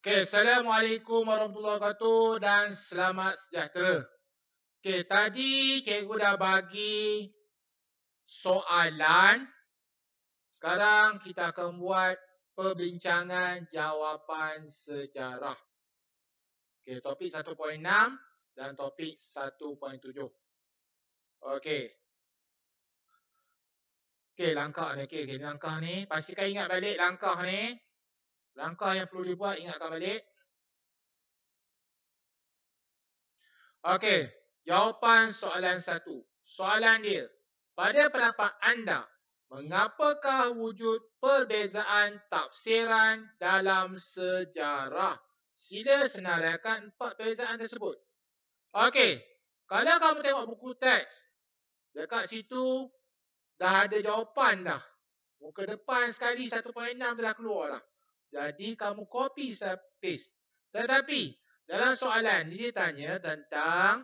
Okay, Assalamualaikum warahmatullahi wabarakatuh dan selamat sejahtera. Okay, tadi cikgu dah bagi soalan. Sekarang kita akan buat perbincangan jawapan sejarah. Okay, topik 1.6 dan topik 1.7. Okay. Okay, langkah ni. Okay, langkah ni. Pastikan ingat balik langkah ni. Langkah yang perlu dibuat, ingatkan balik. Okey, jawapan soalan 1. Soalan dia, pada pendapat anda, mengapakah wujud perbezaan tafsiran dalam sejarah? Sila senaraikan 4 perbezaan tersebut. Okey, kalau kamu tengok buku teks, dekat situ dah ada jawapan dah. Muka depan sekali 1.6 dah keluar dah. Jadi kamu copy paste. Tetapi dalam soalan dia tanya tentang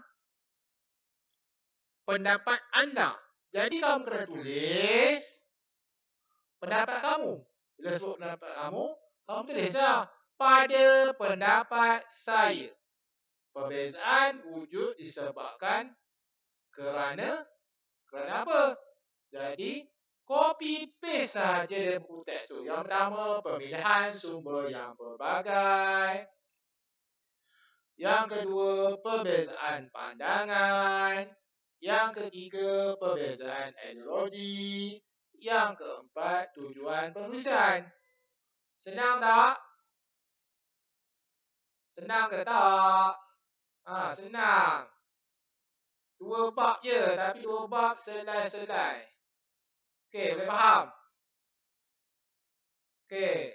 pendapat anda. Jadi kamu kena tulis pendapat kamu. Bila sebut pendapat kamu tulislah pada pendapat saya. Perbezaan wujud disebabkan kerana apa? Jadi copy paste saja dari buku teks tu. Yang pertama, pemilihan sumber yang berbagai. Yang kedua, perbezaan pandangan. Yang ketiga, perbezaan ideologi. Yang keempat, tujuan penulisan. Senang tak? Senang ke tak? Senang. 2 bab je, tapi 2 bab selai-selai. Okey, boleh faham? Okey.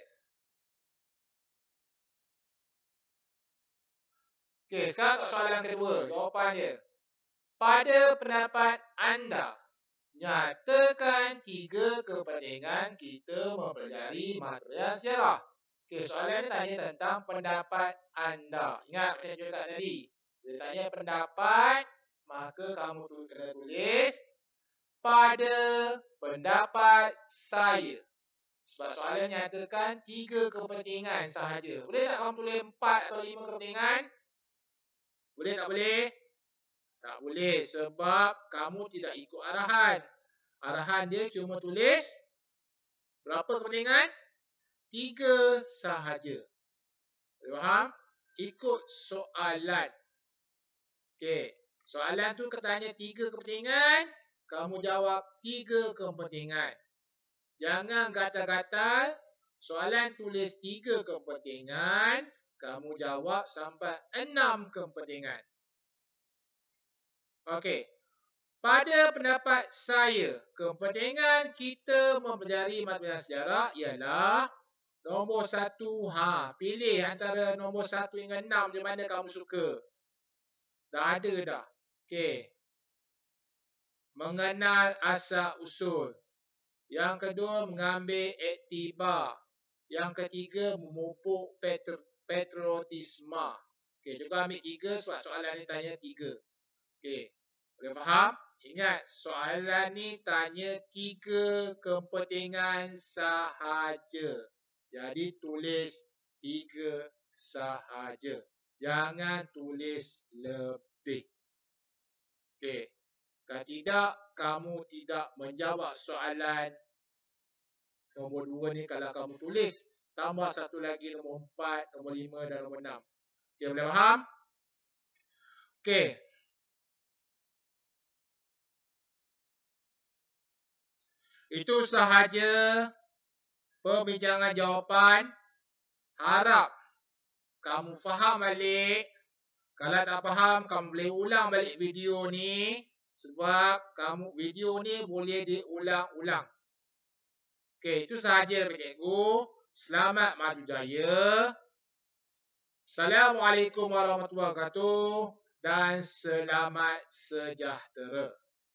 Okey, sekarang soalan kedua. Jawapan dia. Pada pendapat anda, nyatakan 3 kepentingan kita mempelajari material sejarah. Okey, soalan ni tanya tentang pendapat anda. Ingat saya cakap tadi. Dia tanya pendapat, maka kamu kena tulis pada pendapat saya. Sebab soalan nyatakan 3 kepentingan sahaja. Boleh tak kamu tulis 4 atau 5 kepentingan? Boleh tak boleh? Tak boleh sebab kamu tidak ikut arahan. Arahan dia cuma tulis berapa kepentingan? 3 sahaja. Boleh faham? Ikut soalan. Okey. Soalan tu katanya 3 kepentingan. Kamu jawab 3 kepentingan. Jangan gatal-gatal. Soalan tulis 3 kepentingan. Kamu jawab sampai 6 kepentingan. Okey. Pada pendapat saya, kepentingan kita mempelajari material sejarah ialah nombor 1. Pilih antara nombor 1 hingga 6 di mana kamu suka. Dah ada dah. Okey. Mengenal asal usul. Yang kedua, mengambil iktibar. Yang ketiga, memupuk patriotisme. Okey, cuba ambil 3 sebab soalan ni tanya 3. Okey, boleh faham? Ingat, soalan ni tanya 3 kepentingan sahaja. Jadi, tulis 3 sahaja. Jangan tulis lebih. Okey. Kalau tidak, kamu tidak menjawab soalan nombor 2 ni kalau kamu tulis. Tambah satu lagi nombor 4, nombor 5 dan nombor 6. Okey, boleh faham? Okey. Itu sahaja perbincangan jawapan. Harap kamu faham balik. Kalau tak faham, kamu boleh ulang balik video ni. Sebab video ni boleh diulang-ulang. Okey, itu sahaja daripada cikgu. Selamat maju jaya. Assalamualaikum warahmatullahi wabarakatuh. Dan selamat sejahtera.